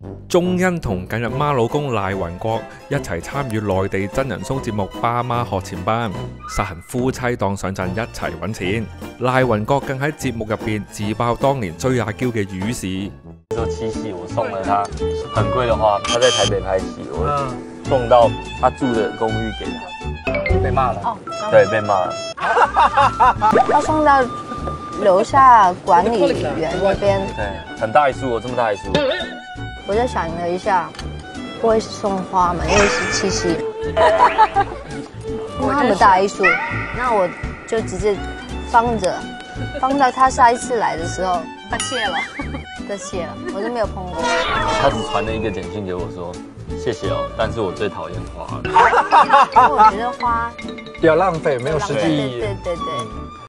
鐘欣同近日孖老公賴雲國一齊參與內地真人 show 節目《爸媽學前班》，實行夫妻檔上陣一齊揾錢。賴雲國更喺節目入邊自爆當年追阿嬌嘅魚事。 做七夕，我送了他很貴的花，他在台北拍戲，我送到他住的公寓給他，被罵了。哦，對，被罵了。 他送到樓下管理員那邊。 對，很大一束哦，這麼大一束。 我就想了一下，不會送花嘛，因為是七夕，那麼大一束，那我就直接放着，放到他下一次來的時候， 他謝了， 就謝了，我就沒有碰過。 他只傳了一個簡訊給我說，謝謝哦，但是我最討厭花了。 因為我覺得花比較浪費，沒有實際意義。 對。